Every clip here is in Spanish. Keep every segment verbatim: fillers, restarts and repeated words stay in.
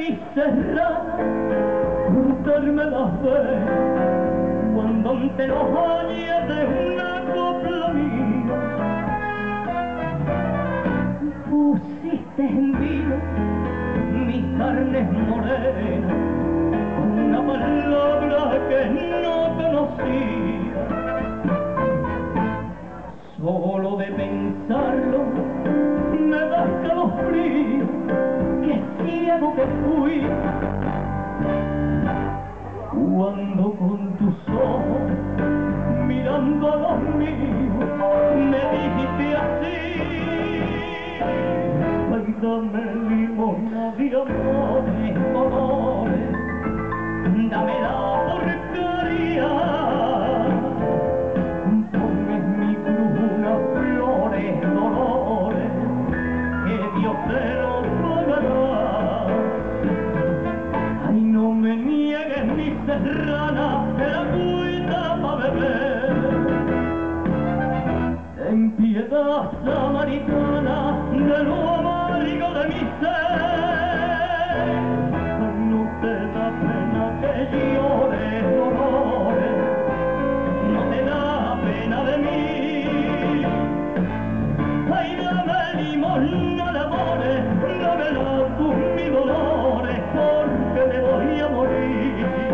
mi serrana, juntarme las veces cuando ante los años de una copla mía pusiste en vino mis carnes morenas, una palabra que no conocía. Solo de pensarlo me da escalofrío, qué ciego que fui cuando con tus ojos mirando a los míos me dijiste así: ay, dame limosna de amores, dolores, dame la porquería, ponme en mi cruz unas flores, dolores, que Dios te lo pagará. Ay, no me niegues mi serrana, que la cuita pa' beber. Ten piedad, samaritana, de lo amargo de mi ser. No te da pena que llores dolores, no te da pena de mí. Ay, dame limosna de amores, dámela tú mis dolores, porque me voy a morir.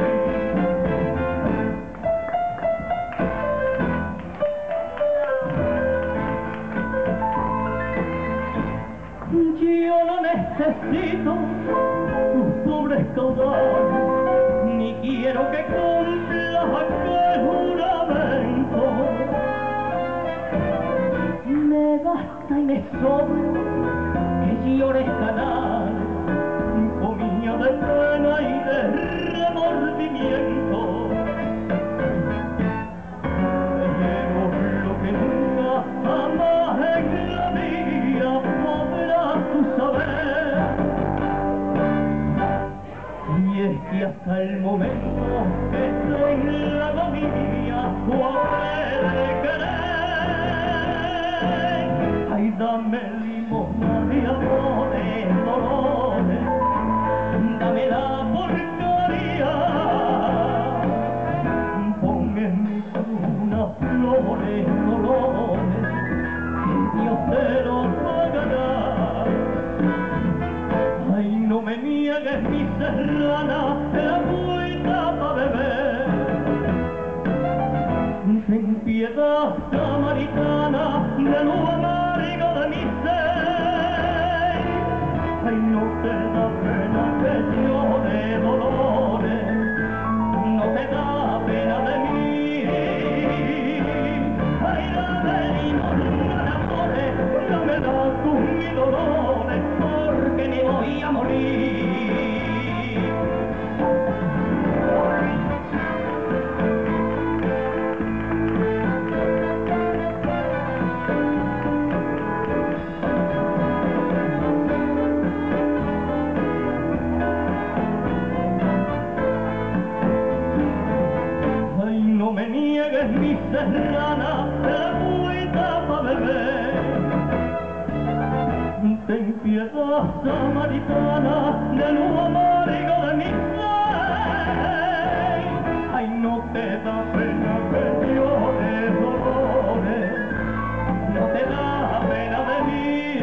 Yo no necesito tus pobres caudales, ni quiero que cumplas aquel juramento. Me basta y me sobra que llores canal, comida de pena y de remordimiento. Pero lo que nunca jamás en la vida podrás tú saber, y es que hasta el momento que estoy en la agonía tú habré de querer. Ay, dame limosna de amores, dolores, dame la porquería, ponme en mi cruz unas flores, dolores, que Dios te lo pagará. Ay, no me niegues mi serrana, la cuita pa' beber. Ten piedad, samaritana, de lo amargo de mi ser. Ay, no te da pena que llore dolores, no te da pena de mí. Ay, dame limosna de amores, dame da tú mis dolores, porque me voy a morir. Ay, no me niegues mi serrana, la cuita pa' beber. Ten piedad, samaritana, de lo amargo de mi ser. Ay, no te da pena que llores dolores, no te da pena de mí.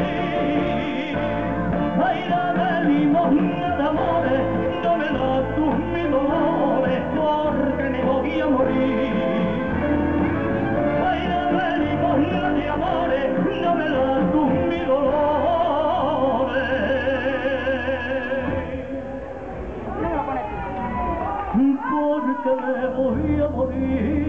Ay, dame limosna de amores, dámela tú mis dolores, porque me voy a morir. Ay, dame limosna de amores, dámela tú mis dolores, porque me voy a morir.